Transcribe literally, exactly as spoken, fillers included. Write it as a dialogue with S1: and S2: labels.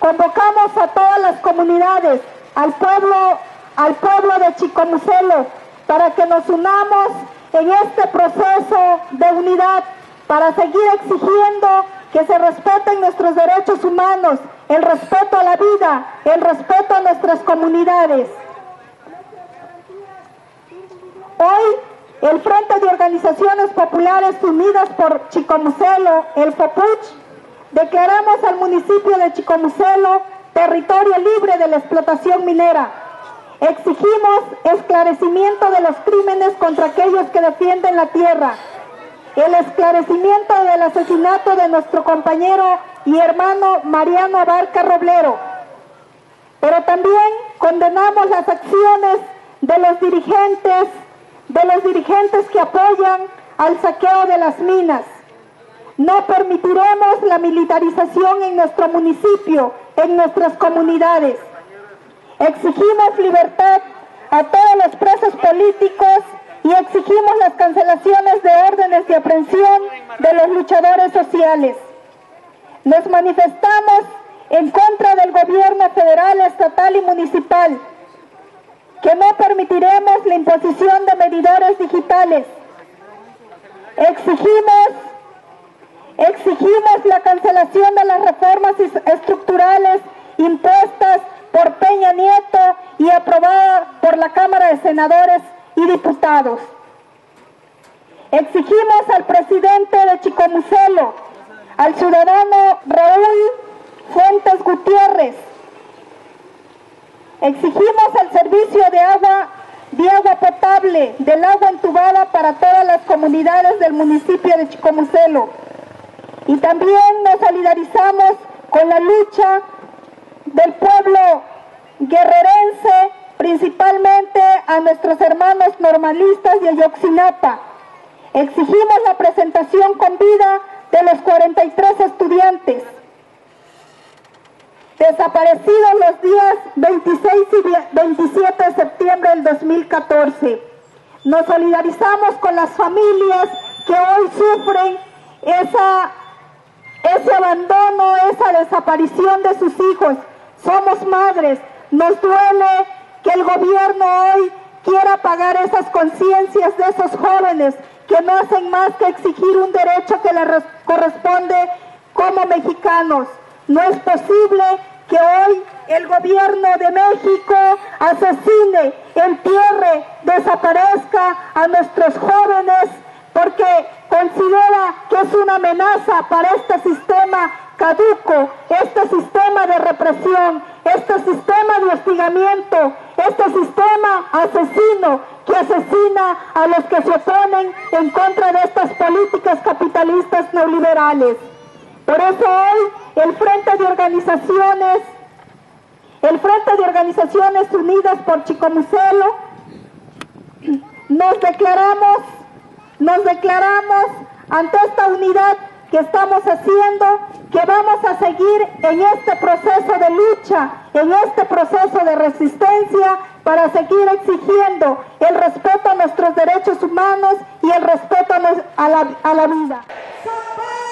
S1: Convocamos a todas las comunidades, al pueblo, al pueblo de Chicomucelo, para que nos unamos en este proceso de unidad, para seguir exigiendo que se respeten nuestros derechos humanos, el respeto a la vida, el respeto a nuestras comunidades. Hoy, el Frente de Organizaciones Populares Unidas por Chicomucelo, el FOPUCH, declaramos al municipio de Chicomucelo territorio libre de la explotación minera. Exigimos esclarecimiento de los crímenes contra aquellos que defienden la tierra, el esclarecimiento del asesinato de nuestro compañero y hermano Mariano Abarca Roblero, pero también condenamos las acciones de los dirigentes, de los dirigentes que apoyan al saqueo de las minas. No permitiremos la militarización en nuestro municipio, en nuestras comunidades. Exigimos libertad a todos los presos políticos y exigimos las cancelaciones de órdenes de aprehensión de los luchadores sociales. Nos manifestamos en contra del gobierno federal, estatal y municipal, que no permitiremos la imposición de medidores digitales. Exigimos, exigimos la cancelación de las reformas estructurales impuestas por Peña Nieto y aprobada por la Cámara de Senadores y Diputados. Exigimos al presidente de Chicomucelo, al ciudadano Raúl Fuentes Gutiérrez. Exigimos el servicio de agua, de agua potable, del agua entubada para todas las comunidades del municipio de Chicomucelo. Y también nos solidarizamos con la lucha del pueblo guerrerense, principalmente a nuestros hermanos normalistas de Ayotzinapa. Exigimos la presentación con vida de los cuarenta y tres estudiantes desaparecidos los días veintiséis y veintisiete de septiembre del dos mil catorce. Nos solidarizamos con las familias que hoy sufren esa, ese abandono, esa desaparición de sus hijos. Somos madres, nos duele que el gobierno hoy quiera apagar esas conciencias de esos jóvenes que no hacen más que exigir un derecho que les corresponde como mexicanos. No es posible que hoy el gobierno de México asesine, entierre, desaparezca a nuestros jóvenes porque considera que es una amenaza para este sistema caduco, este sistema de represión, este sistema de hostigamiento, este sistema asesino que asesina a los que se oponen en contra de estas políticas capitalistas neoliberales. Por eso hoy el Frente de Organizaciones, el Frente de Organizaciones Unidas por Chicomucelo, nos declaramos, nos declaramos ante esta unidad que estamos haciendo, que vamos a seguir en este proceso de lucha, en este proceso de resistencia, para seguir exigiendo el respeto a nuestros derechos humanos y el respeto a la, a la vida.